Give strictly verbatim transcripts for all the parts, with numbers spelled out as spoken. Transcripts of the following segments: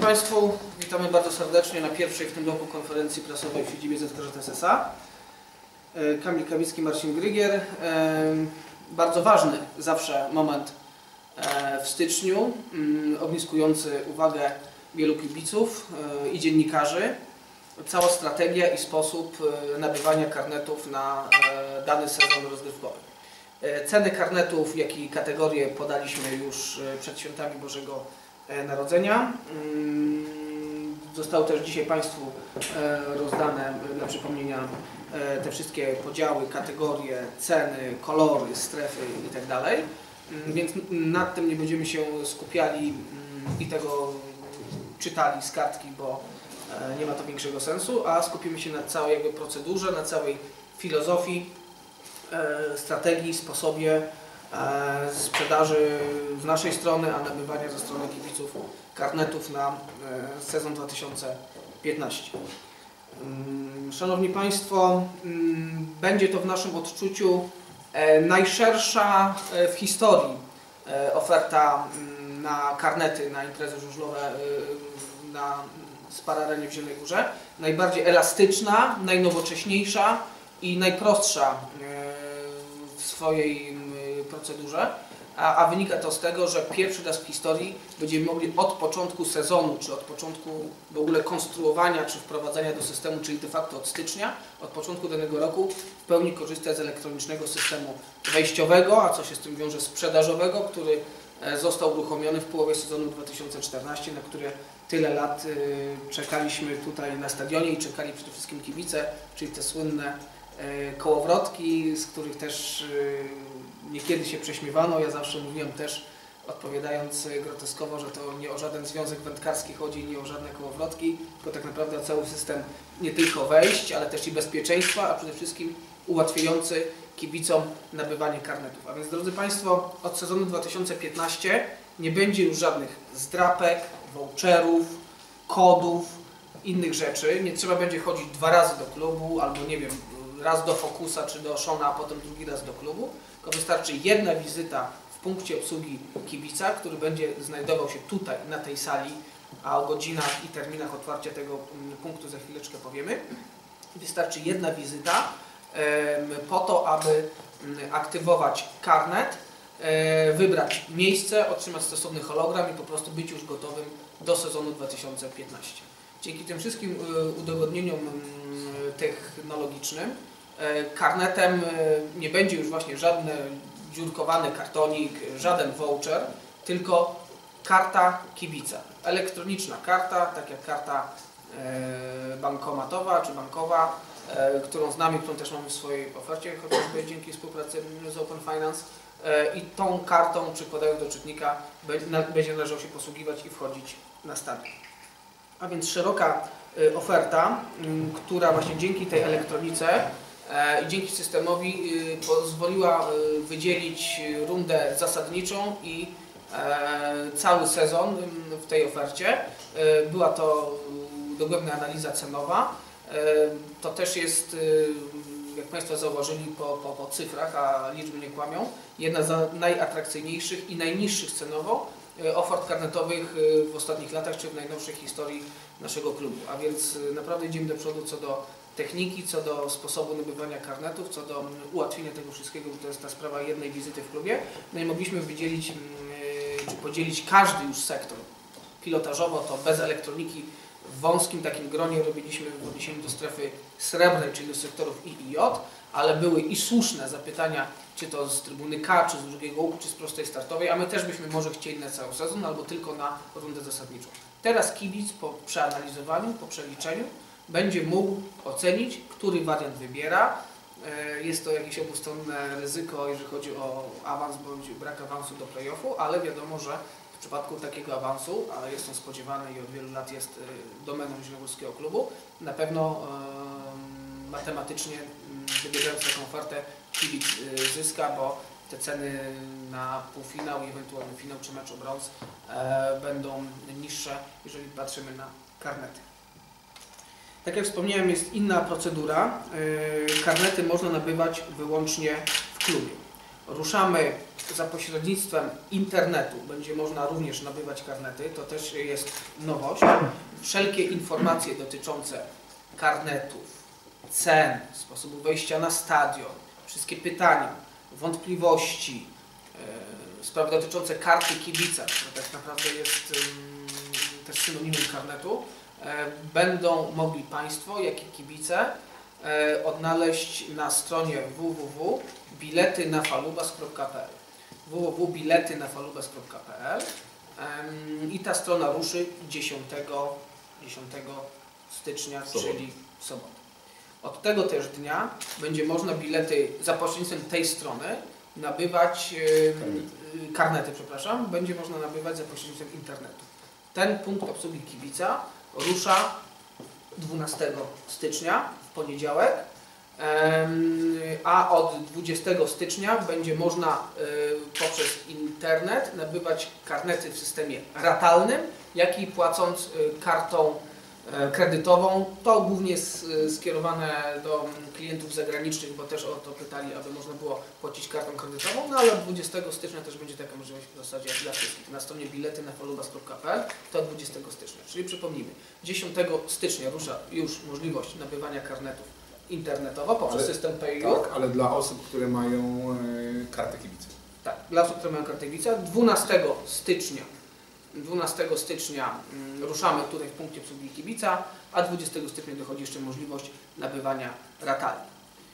Państwu, witamy bardzo serdecznie na pierwszej w tym roku konferencji prasowej w siedzibie Z K Ż T S S A. Kamil Kawicki, Marcin Grygier. Bardzo ważny zawsze moment w styczniu, ogniskujący uwagę wielu kibiców i dziennikarzy. Cała strategia i sposób nabywania karnetów na dany sezon rozgrywkowy. Ceny karnetów, jak i kategorie podaliśmy już przed świętami Bożego Narodzenia. Zostały też dzisiaj Państwu rozdane dla przypomnienia te wszystkie podziały, kategorie, ceny, kolory, strefy itd. Więc nad tym nie będziemy się skupiali i tego czytali z kartki, bo nie ma to większego sensu, a skupimy się na całej jakby procedurze, na całej filozofii, strategii, sposobie sprzedaży z naszej strony, a nabywania ze strony kibiców karnetów na sezon dwa tysiące piętnasty. Szanowni Państwo, będzie to w naszym odczuciu najszersza w historii oferta na karnety, na imprezy żużlowe na Spararenie w Zielonej Górze. Najbardziej elastyczna, najnowocześniejsza i najprostsza w swojej procedurze, a, a wynika to z tego, że pierwszy raz w historii będziemy mogli od początku sezonu, czy od początku w ogóle konstruowania, czy wprowadzania do systemu, czyli de facto od stycznia, od początku danego roku w pełni korzystać z elektronicznego systemu wejściowego, a co się z tym wiąże, sprzedażowego, który został uruchomiony w połowie sezonu dwa tysiące czternastego, na które tyle lat czekaliśmy tutaj na stadionie i czekali przede wszystkim kibice, czyli te słynne kołowrotki, z których też niekiedy się prześmiewano. Ja zawsze mówiłem też, odpowiadając groteskowo, że to nie o żaden związek wędkarski chodzi, nie o żadne kołowrotki, tylko tak naprawdę o cały system nie tylko wejść, ale też i bezpieczeństwa, a przede wszystkim ułatwiający kibicom nabywanie karnetów. A więc, drodzy Państwo, od sezonu dwa tysiące piętnastego nie będzie już żadnych zdrapek, voucherów, kodów, innych rzeczy. Nie trzeba będzie chodzić dwa razy do klubu, albo nie wiem, raz do Focusa czy do Szona, a potem drugi raz do klubu. Tylko wystarczy jedna wizyta w punkcie obsługi kibica, który będzie znajdował się tutaj, na tej sali, a o godzinach i terminach otwarcia tego punktu za chwileczkę powiemy. Wystarczy jedna wizyta po to, aby aktywować karnet, wybrać miejsce, otrzymać stosowny hologram i po prostu być już gotowym do sezonu dwa tysiące piętnastego. Dzięki tym wszystkim udogodnieniom technologicznym karnetem nie będzie już właśnie żaden dziurkowany kartonik, żaden voucher, tylko karta kibica. Elektroniczna karta, tak jak karta bankomatowa czy bankowa, którą znamy, którą też mamy w swojej ofercie, chociażby dzięki współpracy z Open Finance. I tą kartą, przykładając do czytnika, będzie należało się posługiwać i wchodzić na stadion. A więc szeroka oferta, która właśnie dzięki tej elektronice i dzięki systemowi pozwoliła wydzielić rundę zasadniczą i cały sezon w tej ofercie. Była to dogłębna analiza cenowa. To też jest, jak Państwo zauważyli po, po, po cyfrach, a liczby nie kłamią, jedna z najatrakcyjniejszych i najniższych cenowo ofert karnetowych w ostatnich latach, czy w najnowszej historii naszego klubu. A więc naprawdę idziemy do przodu co do techniki, co do sposobu nabywania karnetów, co do ułatwienia tego wszystkiego, bo to jest ta sprawa jednej wizyty w klubie. No i mogliśmy wydzielić, czy podzielić każdy już sektor pilotażowo, to bez elektroniki, w wąskim takim gronie robiliśmy w odniesieniu do strefy srebrnej, czyli do sektorów I i J, ale były i słuszne zapytania, czy to z trybuny K, czy z drugiego łuku, czy z prostej startowej, a my też byśmy może chcieli na cały sezon, albo tylko na rundę zasadniczą. Teraz kibic po przeanalizowaniu, po przeliczeniu będzie mógł ocenić, który wariant wybiera. Jest to jakieś obustronne ryzyko, jeżeli chodzi o awans bądź brak awansu do play-offu, ale wiadomo, że w przypadku takiego awansu, a jest on spodziewany i od wielu lat jest domeną zielonogórskiego klubu, na pewno e, matematycznie wybierając taką ofertę kibic zyska, bo te ceny na półfinał i ewentualny finał czy mecz o brąz e, będą niższe, jeżeli patrzymy na karnety. Tak jak wspomniałem, jest inna procedura. E, karnety można nabywać wyłącznie w klubie. Ruszamy za pośrednictwem internetu będzie można również nabywać karnety, to też jest nowość. Wszelkie informacje dotyczące karnetów, cen, sposobu wejścia na stadion, wszystkie pytania, wątpliwości, yy, sprawy dotyczące karty kibica, która tak naprawdę jest yy, też synonimem karnetu, yy, będą mogli Państwo, jak i kibice, yy, odnaleźć na stronie w w w kropka bilety na falubas kropka p l w w w kropka bilety na falubas kropka p l yy, i ta strona ruszy dziesiątego stycznia, Sobot. czyli w sobotę. Od tego też dnia będzie można bilety za pośrednictwem tej strony nabywać, yy, karnety. karnety, przepraszam, będzie można nabywać za pośrednictwem internetu. Ten punkt obsługi kibica rusza dwunastego stycznia w poniedziałek, yy, a od dwudziestego stycznia będzie można yy, poprzez internet nabywać karnety w systemie ratalnym, jak i płacąc yy, kartą kredytową. To głównie jest skierowane do klientów zagranicznych, bo też o to pytali, aby można było płacić kartą kredytową, no ale od dwudziestego stycznia też będzie taka możliwość w zasadzie dla wszystkich. Na stronie bilety na falubas kropka p l to od dwudziestego stycznia. Czyli przypomnijmy, dziesiątego stycznia rusza już możliwość nabywania karnetów internetowo poprzez ale, system Pay. Tak, ale dla osób, które mają e, kartę kibica. Tak, dla osób, które mają kartę kibica. dwunastego stycznia dwunastego stycznia ruszamy tutaj w punkcie obsługi kibica, a dwudziestego stycznia dochodzi jeszcze możliwość nabywania ratalnie.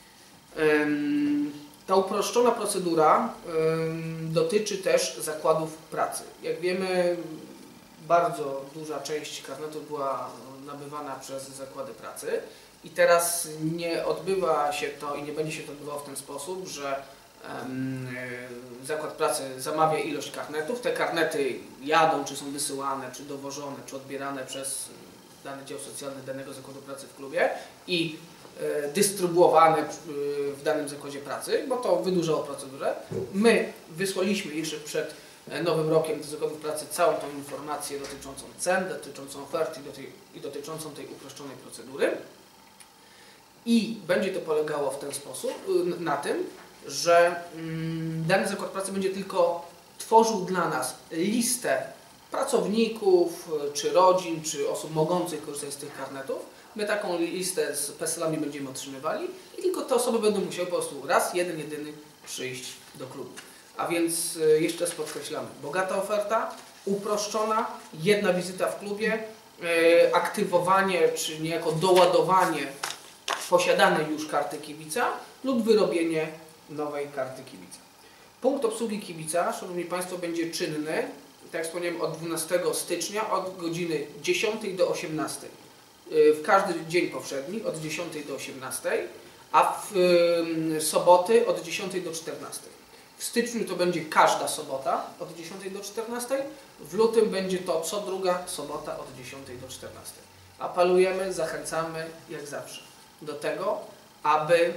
Ta uproszczona procedura dotyczy też zakładów pracy. Jak wiemy, bardzo duża część karnetów była nabywana przez zakłady pracy i teraz nie odbywa się to i nie będzie się to odbywało w ten sposób, że zakład pracy zamawia ilość karnetów, te karnety jadą, czy są wysyłane, czy dowożone, czy odbierane przez dany dział socjalny danego zakładu pracy w klubie i dystrybuowane w danym zakładzie pracy, bo to wydłużało procedurę. My wysłaliśmy jeszcze przed nowym rokiem do zakładów pracy całą tą informację dotyczącą cen, dotyczącą ofert i dotyczącą tej uproszczonej procedury. I będzie to polegało w ten sposób, na tym, że dany zakład pracy będzie tylko tworzył dla nas listę pracowników, czy rodzin, czy osób mogących korzystać z tych karnetów. My taką listę z peselami będziemy otrzymywali i tylko te osoby będą musiały po prostu raz, jeden, jedyny przyjść do klubu. A więc jeszcze raz podkreślamy, bogata oferta, uproszczona, jedna wizyta w klubie, aktywowanie, czy niejako doładowanie posiadanej już karty kibica lub wyrobienie nowej karty kibica. Punkt obsługi kibica, Szanowni Państwo, będzie czynny, tak jak wspomniałem, od dwunastego stycznia od godziny dziesiątej do osiemnastej. W każdy dzień powszedni od dziesiątej do osiemnastej, a w soboty od dziesiątej do czternastej. W styczniu to będzie każda sobota od dziesiątej do czternastej, w lutym będzie to co druga sobota od dziesiątej do czternastej. Apelujemy, zachęcamy jak zawsze do tego, aby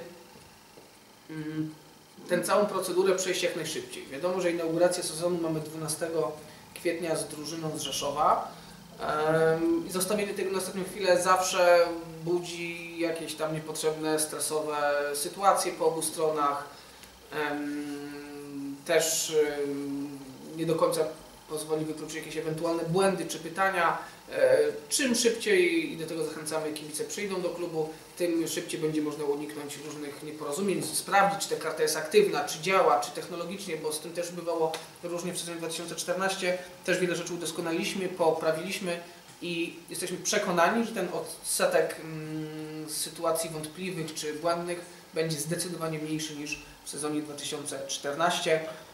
tę całą procedurę przejść jak najszybciej. Wiadomo, że inaugurację sezonu mamy dwunastego kwietnia z drużyną z Rzeszowa i zostawienie tego na ostatnią chwilę zawsze budzi jakieś tam niepotrzebne, stresowe sytuacje po obu stronach. Też nie do końca pozwoli wykluczyć jakieś ewentualne błędy czy pytania. Czym szybciej, i do tego zachęcamy, kibice przyjdą do klubu, tym szybciej będzie można uniknąć różnych nieporozumień, sprawdzić, czy ta karta jest aktywna, czy działa, czy technologicznie, bo z tym też bywało różnie w sezonie dwa tysiące czternastym. Też wiele rzeczy udoskonaliliśmy, poprawiliśmy i jesteśmy przekonani, że ten odsetek mm, sytuacji wątpliwych czy błędnych będzie zdecydowanie mniejszy niż w sezonie dwa tysiące czternastym,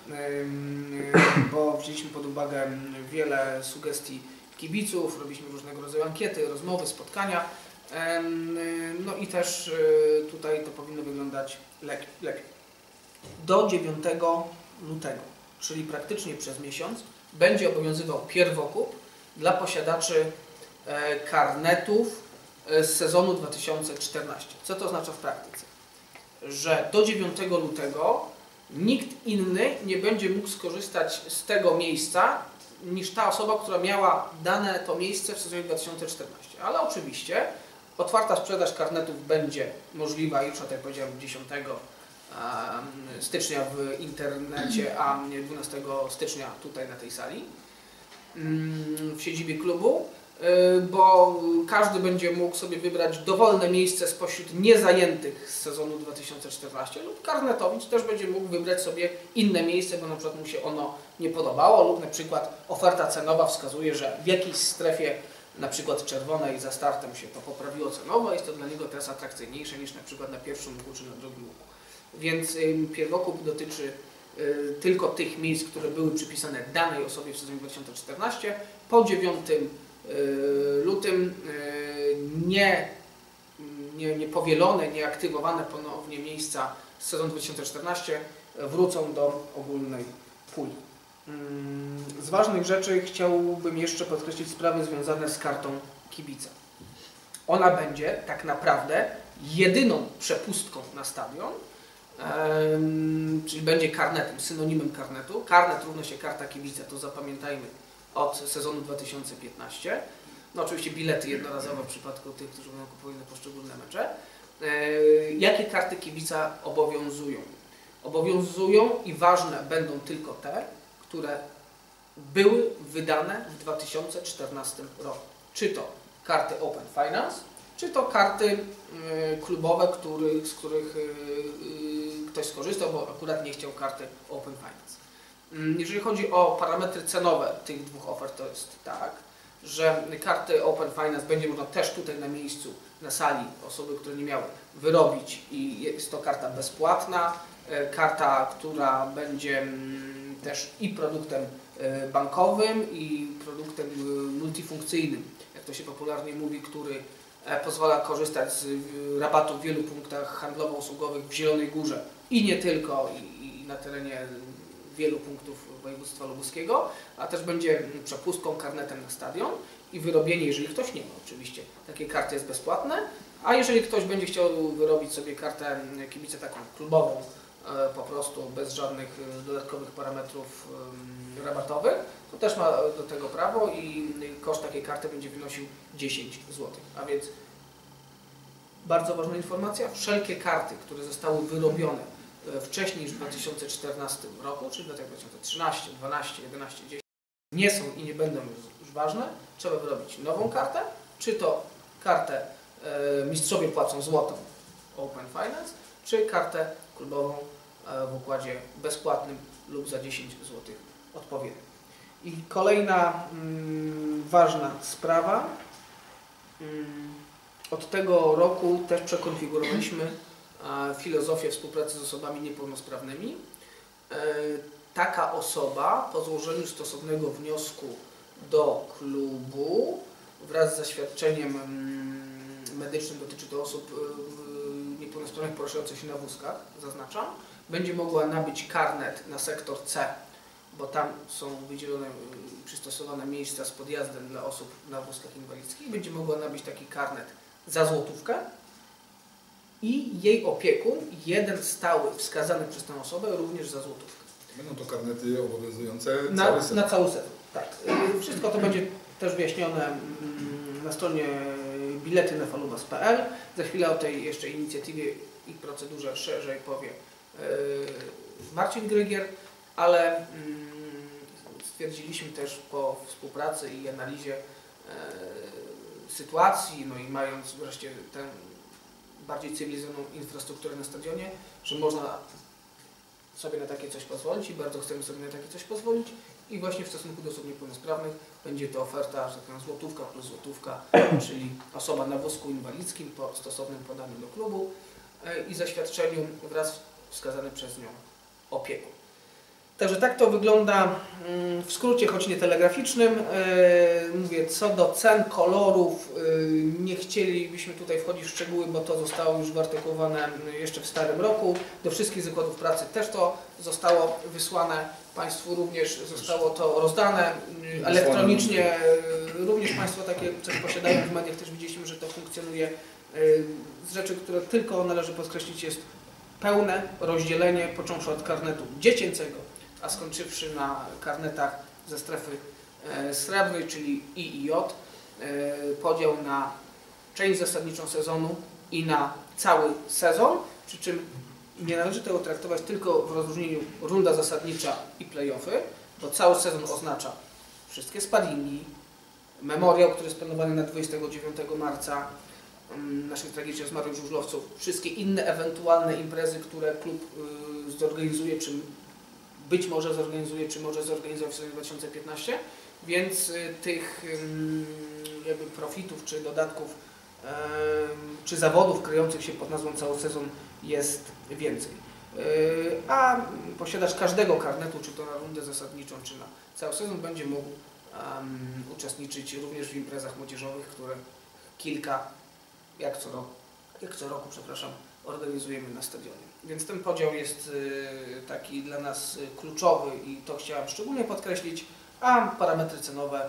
bo wzięliśmy pod uwagę wiele sugestii kibiców, robiliśmy różnego rodzaju ankiety, rozmowy, spotkania. No i też tutaj to powinno wyglądać lepiej. Do dziewiątego lutego, czyli praktycznie przez miesiąc, będzie obowiązywał pierwokup dla posiadaczy karnetów z sezonu dwa tysiące czternastego. Co to oznacza w praktyce? Że do dziewiątego lutego nikt inny nie będzie mógł skorzystać z tego miejsca niż ta osoba, która miała dane to miejsce w sezonie dwa tysiące czternastym. Ale oczywiście otwarta sprzedaż karnetów będzie możliwa już, tak jak powiedziałem, dziesiątego stycznia w internecie, a dwunastego stycznia tutaj na tej sali w siedzibie klubu, bo każdy będzie mógł sobie wybrać dowolne miejsce spośród niezajętych z sezonu dwa tysiące czternastego lub karnetowicz też będzie mógł wybrać sobie inne miejsce, bo na przykład mu się ono nie podobało lub na przykład oferta cenowa wskazuje, że w jakiejś strefie, na przykład czerwonej za startem się to poprawiło cenowo, jest to dla niego teraz atrakcyjniejsze niż na przykład na pierwszym łuku czy na drugim łuku. Więc pierwokup dotyczy tylko tych miejsc, które były przypisane danej osobie w sezonie dwa tysiące czternastym. Po dziewiątym lutym nie, nie, nie powielone, nie aktywowane ponownie miejsca z sezonu dwa tysiące czternastego wrócą do ogólnej puli. Z ważnych rzeczy chciałbym jeszcze podkreślić sprawy związane z kartą kibica. Ona będzie tak naprawdę jedyną przepustką na stadion, czyli będzie karnetem, synonimem karnetu. Karnet równa się karta kibica, to zapamiętajmy od sezonu dwa tysiące piętnastego. No oczywiście bilety jednorazowe w przypadku tych, którzy będą kupowali na poszczególne mecze. Jakie karty kibica obowiązują? Obowiązują i ważne będą tylko te, które były wydane w dwa tysiące czternastym roku. Czy to karty Open Finance, czy to karty klubowe, który, z których ktoś skorzystał, bo akurat nie chciał karty Open Finance. Jeżeli chodzi o parametry cenowe tych dwóch ofert, to jest tak, że karty Open Finance będzie można też tutaj na miejscu, na sali, osoby, które nie miały, wyrobić i jest to karta bezpłatna, karta, która będzie też i produktem bankowym, i produktem multifunkcyjnym, jak to się popularnie mówi, który pozwala korzystać z rabatów w wielu punktach handlowo-usługowych w Zielonej Górze i nie tylko, i, i na terenie wielu punktów województwa lubuskiego, a też będzie przepustką, karnetem na stadion i wyrobienie, jeżeli ktoś nie ma oczywiście, takiej karty jest bezpłatne, a jeżeli ktoś będzie chciał wyrobić sobie kartę kibica taką klubową, po prostu bez żadnych dodatkowych parametrów rabatowych, to też ma do tego prawo i koszt takiej karty będzie wynosił dziesięć złotych. A więc bardzo ważna informacja, wszelkie karty, które zostały wyrobione wcześniej niż w dwa tysiące czternastym roku, czyli w latach dwa tysiące trzynastym, dwunastym, jedenastym, dziesięć, nie są i nie będą już ważne, trzeba wyrobić nową kartę, czy to kartę e, mistrzowie płacą złotą Open Finance, czy kartę klubową e, w układzie bezpłatnym lub za dziesięć złotych odpowiednio. I kolejna mm, ważna sprawa, mm, od tego roku też przekonfigurowaliśmy e, filozofię współpracy z osobami niepełnosprawnymi. E, taka osoba po złożeniu stosownego wniosku do klubu wraz z zaświadczeniem mm, medycznym, dotyczy to osób y, niepełnosprawnych poruszających się na wózkach, zaznaczam, będzie mogła nabyć karnet na sektor C, bo tam są wydzielone, przystosowane miejsca z podjazdem dla osób na wózkach inwalidzkich. Będzie mogła nabyć taki karnet za złotówkę i jej opiekun, jeden stały wskazany przez tę osobę, również za złotówkę. Będą to karnety obowiązujące na, cały sezon. Na cały sezon, tak. Wszystko to będzie też wyjaśnione na stronie bilety nefalubas kropka p l. Za chwilę o tej jeszcze inicjatywie i procedurze szerzej powie Marcin Grygier, ale stwierdziliśmy też po współpracy i analizie sytuacji, no i mając wreszcie tę bardziej cywilizowaną infrastrukturę na stadionie, że można sobie na takie coś pozwolić i bardzo chcemy sobie na takie coś pozwolić i właśnie w stosunku do osób niepełnosprawnych będzie to oferta, że tak powiem, złotówka plus złotówka, czyli osoba na wózku inwalidzkim po stosownym podaniu do klubu i zaświadczeniu wraz wskazany przez nią opiekun. Także tak to wygląda w skrócie, choć nie telegraficznym. Mówię, co do cen, kolorów, nie chcielibyśmy tutaj wchodzić w szczegóły, bo to zostało już wyartykułowane jeszcze w starym roku. Do wszystkich zakładów pracy też to zostało wysłane. Państwu również zostało to rozdane elektronicznie. Również Państwo takie coś posiadają, w mediach też widzieliśmy, że to funkcjonuje. Z rzeczy, które tylko należy podkreślić, jest pełne rozdzielenie, począwszy od karnetu dziecięcego, a skończywszy na karnetach ze strefy e, srebrnej, czyli I i J, e, podział na część zasadniczą sezonu i na cały sezon, przy czym nie należy tego traktować tylko w rozróżnieniu runda zasadnicza i play-offy, bo cały sezon oznacza wszystkie sparingi, memoriał, który jest planowany na dwudziestego dziewiątego marca, naszych tragicznie zmarłych żużlowców, wszystkie inne ewentualne imprezy, które klub y, zorganizuje, czy być może zorganizuje, czy może zorganizować w sezonie dwa tysiące piętnastym, więc y, tych y, jakby profitów, czy dodatków, y, czy zawodów kryjących się pod nazwą cały sezon jest więcej. Y, a posiadacz każdego karnetu, czy to na rundę zasadniczą, czy na cały sezon, będzie mógł um, uczestniczyć również w imprezach młodzieżowych, które kilka Jak co, roku, jak co roku, przepraszam, organizujemy na stadionie. Więc ten podział jest taki dla nas kluczowy i to chciałem szczególnie podkreślić, a parametry cenowe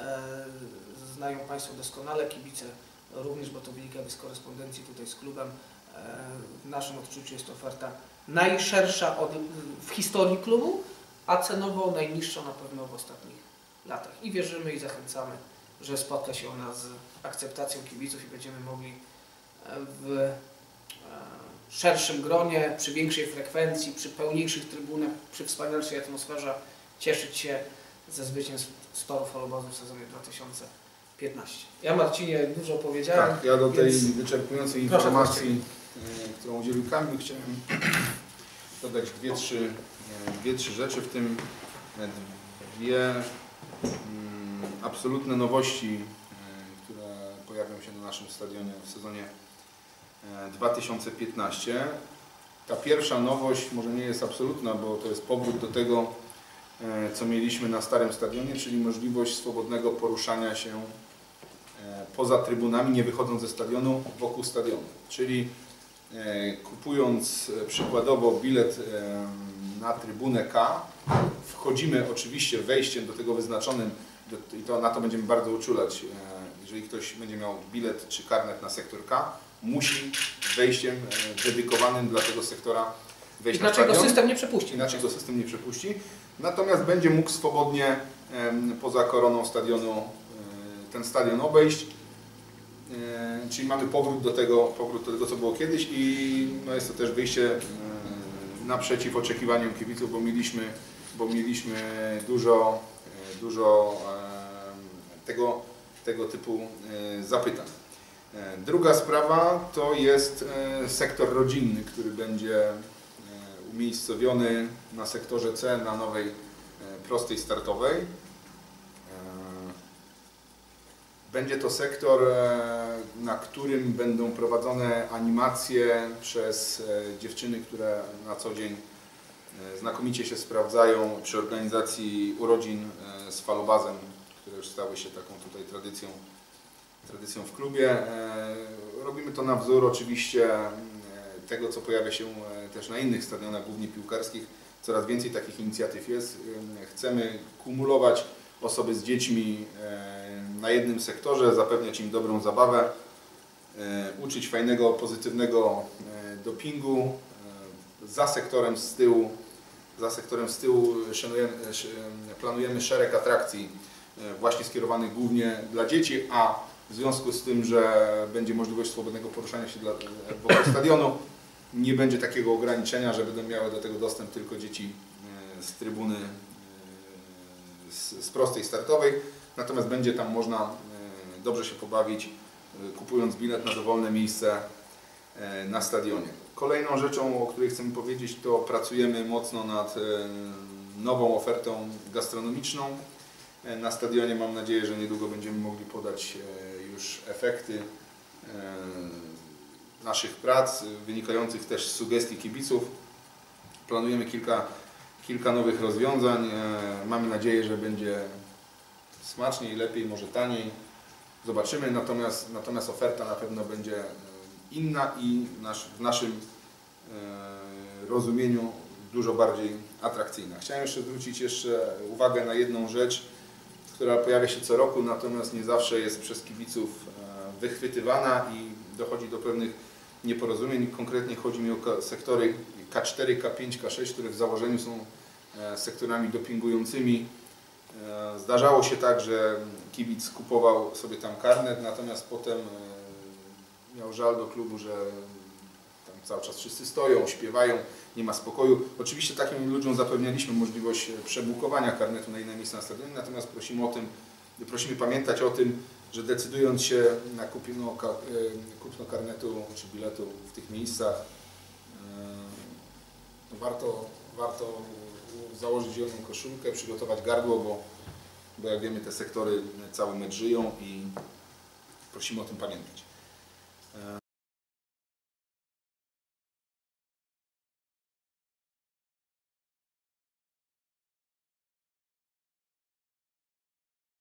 znają Państwo doskonale, kibice również, bo to wynika z korespondencji tutaj z klubem. W naszym odczuciu jest to oferta najszersza od, w historii klubu, a cenowo najniższa na pewno w ostatnich latach. I wierzymy i zachęcamy, że spotka się ona z akceptacją kibiców i będziemy mogli w szerszym gronie, przy większej frekwencji, przy pełniejszych trybunach, przy wspanialszej atmosferze cieszyć się ze zwycięstw Storów Falobazu w sezonie dwa tysiące piętnastym. Ja, Marcinie, dużo powiedziałem. Tak, ja do tej więc... wyczerpującej Proszę, informacji, którą udzielił Kamil, chciałem dodać dwie, trzy, dwie, trzy rzeczy, w tym dwie absolutne nowości, które pojawią się na naszym stadionie w sezonie dwa tysiące piętnastym. Ta pierwsza nowość może nie jest absolutna, bo to jest powrót do tego, co mieliśmy na starym stadionie, czyli możliwość swobodnego poruszania się poza trybunami, nie wychodząc ze stadionu, wokół stadionu. Czyli kupując przykładowo bilet na trybunę K, wchodzimy oczywiście wejściem do tego wyznaczonym, i to, na to będziemy bardzo uczulać. Jeżeli ktoś będzie miał bilet czy karnet na sektor K, musi wejściem dedykowanym dla tego sektora wejść na stadion. Inaczej go system nie przepuści. Inaczej go system nie przepuści. Natomiast będzie mógł swobodnie poza koroną stadionu ten stadion obejść. Czyli mamy powrót do tego, powrót do tego, co było kiedyś, i no jest to też wyjście naprzeciw oczekiwaniom kibiców, bo mieliśmy, bo mieliśmy dużo, dużo tego, tego typu zapytań. Druga sprawa to jest sektor rodzinny, który będzie umiejscowiony na sektorze C, na nowej prostej startowej. Będzie to sektor, na którym będą prowadzone animacje przez dziewczyny, które na co dzień znakomicie się sprawdzają przy organizacji urodzin z falobazem, które już stały się taką tutaj tradycją, tradycją w klubie. Robimy to na wzór oczywiście tego, co pojawia się też na innych stadionach, głównie piłkarskich. Coraz więcej takich inicjatyw jest. Chcemy kumulować osoby z dziećmi na jednym sektorze, zapewniać im dobrą zabawę, uczyć fajnego, pozytywnego dopingu. Za sektorem z tyłu, za sektorem z tyłu szanujemy, planujemy szereg atrakcji właśnie skierowanych głównie dla dzieci, a w związku z tym, że będzie możliwość swobodnego poruszania się dla, wokół stadionu, nie będzie takiego ograniczenia, że będą miały do tego dostęp tylko dzieci z trybuny z, z prostej startowej, natomiast będzie tam można dobrze się pobawić, kupując bilet na dowolne miejsce na stadionie. Kolejną rzeczą, o której chcemy powiedzieć, to pracujemy mocno nad nową ofertą gastronomiczną na stadionie. Mam nadzieję, że niedługo będziemy mogli podać już efekty naszych prac, wynikających też z sugestii kibiców. Planujemy kilka, kilka nowych rozwiązań. Mamy nadzieję, że będzie smaczniej, lepiej, może taniej. Zobaczymy, natomiast, natomiast oferta na pewno będzie inna i nasz, w naszym e, rozumieniu dużo bardziej atrakcyjna. Chciałem jeszcze zwrócić jeszcze uwagę na jedną rzecz, która pojawia się co roku, natomiast nie zawsze jest przez kibiców e, wychwytywana i dochodzi do pewnych nieporozumień. Konkretnie chodzi mi o sektory K cztery, K pięć, K sześć, które w założeniu są e, sektorami dopingującymi. E, zdarzało się tak, że kibic kupował sobie tam karnet, natomiast potem e, miał żal do klubu, że tam cały czas wszyscy stoją, śpiewają, nie ma spokoju. Oczywiście takim ludziom zapewnialiśmy możliwość przebukowania karnetu na inne miejsca na stadionie, natomiast prosimy o tym, prosimy pamiętać o tym, że decydując się na kupno, kupno karnetu czy biletu w tych miejscach, warto, warto założyć zieloną koszulkę, przygotować gardło, bo, bo jak wiemy te sektory cały mecz żyją i prosimy o tym pamiętać.